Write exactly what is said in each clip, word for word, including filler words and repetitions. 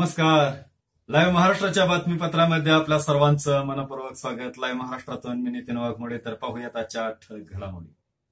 नमस्कार. लाईव्ह महाराष्ट्राच्या बातमीपत्रामध्ये आपल्या सर्वांचं मनपूर्वक स्वागत. लाईव्ह महाराष्ट्रातून मी नितीन वाघमोडे. तर पाहूयात आजच्या ठळक घडामोडी.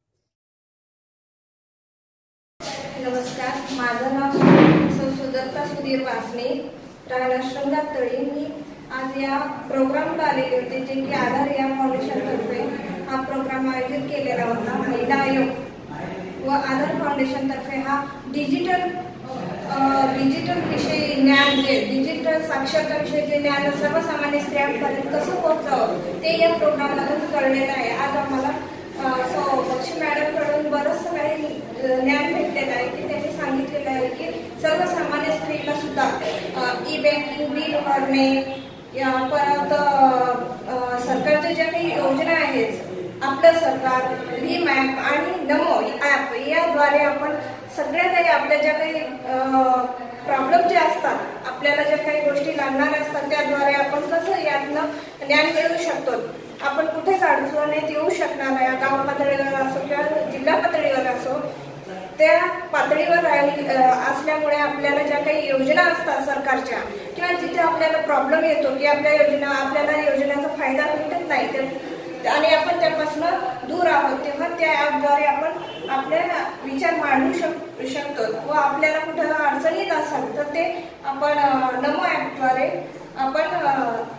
नमस्कार, माझं नाव सुदत्ता सुधीर वासने, राहणार शृंगार तळी. मी आज या प्रोग्रामला आलेले होते, जे की आधार या फाउंडेशनतर्फे हा प्रोग्राम आयोजित केलेला होता. महिला आयोग व आधार फाउंडेशनतर्फे हा डिजिटल डिजिटल विषयी ज्ञान, जे डिजिटल साक्षरता विषयीचे ज्ञान सर्वसामान्य स्त्रियांपर्यंत कसं पोहोचावं ते या प्रोग्राममधून कळलेलं आहे. आज आम्हाला सौ बक्षी मॅडमकडून बरंचसं काही ज्ञान भेटलेलं आहे, की त्यांनी सांगितलेलं आहे की सर्वसामान्य स्त्रीला सुद्धा ई बँकिंग, बिल भरणे, परत सरकारच्या ज्या काही योजना आहेत, आपलं सरकार, भीम ॲप आणि नमो ॲप याद्वारे आपण सगळ्या काही आपल्या ज्या काही प्रॉब्लेम जे असतात, आपल्याला ज्या काही गोष्टी लागणार असतात, त्याद्वारे आपण कसं यातनं ज्ञान मिळवू शकतो. आपण कुठेच अडचणीत येऊ शकणार नाही. गाव पातळीवर असो किंवा जिल्हा पातळीवर असो, त्या पातळीवर असल्यामुळे आपल्याला ज्या काही योजना असतात सरकारच्या, किंवा जिथे आपल्याला प्रॉब्लेम येतो की आपल्या योजना आपल्याला योजनेचा फायदा भेटत नाही आणि आपण त्यापासून दूर आहोत, तेव्हा त्या ॲपद्वारे आपण आपले विचार मांडू शक शकतो व आपल्याला कुठं अडचणीत असाल तर ते आपण नमो ॲपद्वारे आपण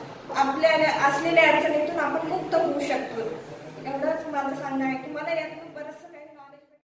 आपल्या असलेल्या अडचणीतून आपण मुक्त होऊ शकतो. एवढंच मला सांगणं आहे की मला यात